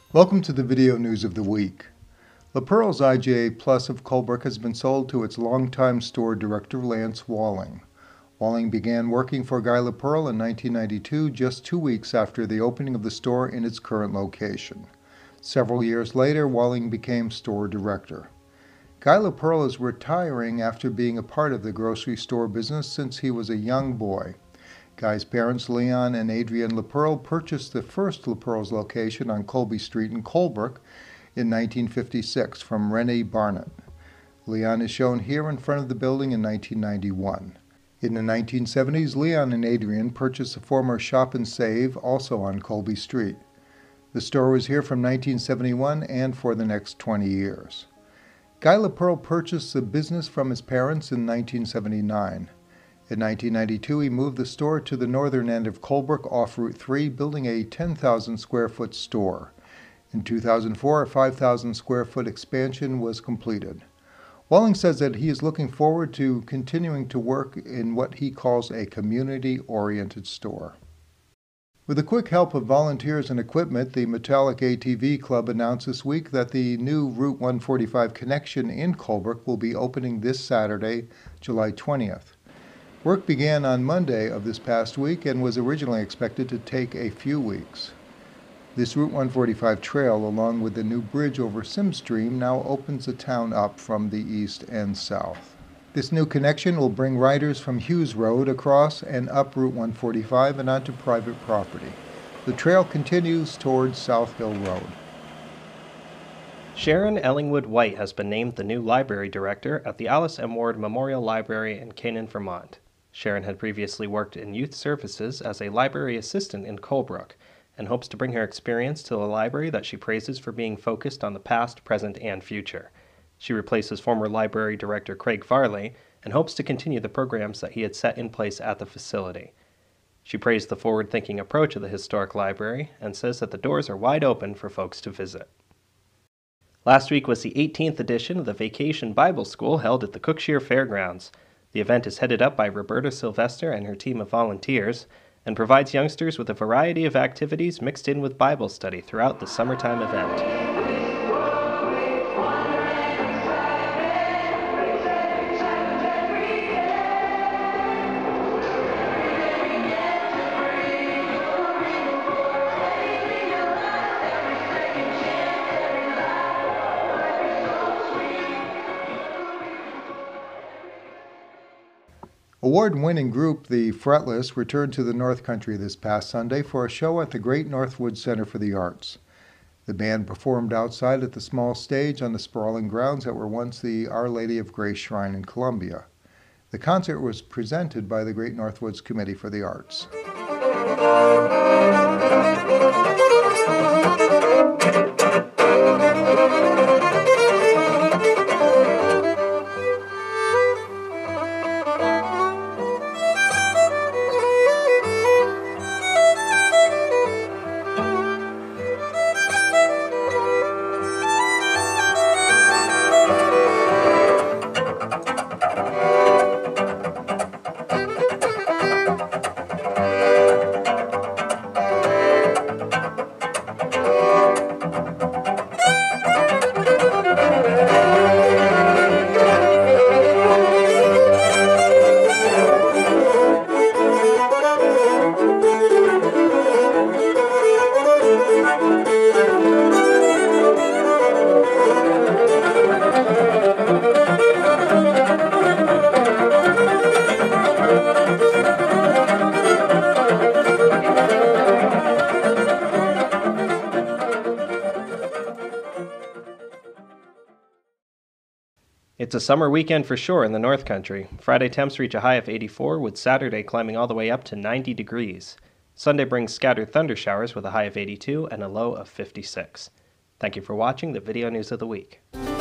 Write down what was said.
Welcome to the video news of the week. LaPerle's IGA Plus of Colebrook has been sold to its longtime store director Lance Walling. Walling began working for Guy LaPerle in 1992, just 2 weeks after the opening of the store in its current location. Several years later, Walling became store director. Guy LaPerle is retiring after being a part of the grocery store business since he was a young boy. Guy's parents, Leon and Adrienne LaPerle, purchased the first LaPerle's location on Colby Street in Colebrook in 1956 from Rennie Barnett. Leon is shown here in front of the building in 1991. In the 1970s, Leon and Adrienne purchased the former Shop and Save, also on Colby Street. The store was here from 1971 and for the next 20 years. Guy LaPerle purchased the business from his parents in 1979. In 1992, he moved the store to the northern end of Colebrook off Route 3, building a 10,000 square foot store. In 2004, a 5,000 square foot expansion was completed. Walling says that he is looking forward to continuing to work in what he calls a community-oriented store. With the quick help of volunteers and equipment, the Metallak ATV Club announced this week that the new Route 145 connection in Colebrook will be opening this Saturday, July 20th. Work began on Monday of this past week and was originally expected to take a few weeks. This Route 145 trail, along with the new bridge over Sim Stream, now opens the town up from the east and south. This new connection will bring riders from Hughes Road across and up Route 145 and onto private property. The trail continues towards South Hill Road. Sharon Ellingwood White has been named the new library director at the Alice M. Ward Memorial Library in Canaan, Vermont. Sharon had previously worked in youth services as a library assistant in Colebrook and hopes to bring her experience to the library that she praises for being focused on the past, present, and future. She replaces former library director Craig Farley and hopes to continue the programs that he had set in place at the facility. She praised the forward-thinking approach of the historic library and says that the doors are wide open for folks to visit. Last week was the 18th edition of the Vacation Bible School held at the Cookshire Fairgrounds. The event is headed up by Roberta Sylvester and her team of volunteers and provides youngsters with a variety of activities mixed in with Bible study throughout the summertime event. Award-winning group the Fretless returned to the North Country this past Sunday for a show at the Great Northwood Center for the Arts. The band performed outside at the small stage on the sprawling grounds that were once the Our Lady of Grace Shrine in Columbia. The concert was presented by the Great Northwoods Committee for the Arts. It's a summer weekend for sure in the North Country. Friday temps reach a high of 84, with Saturday climbing all the way up to 90 degrees. Sunday brings scattered thunder showers with a high of 82 and a low of 56. Thank you for watching the Video News of the Week.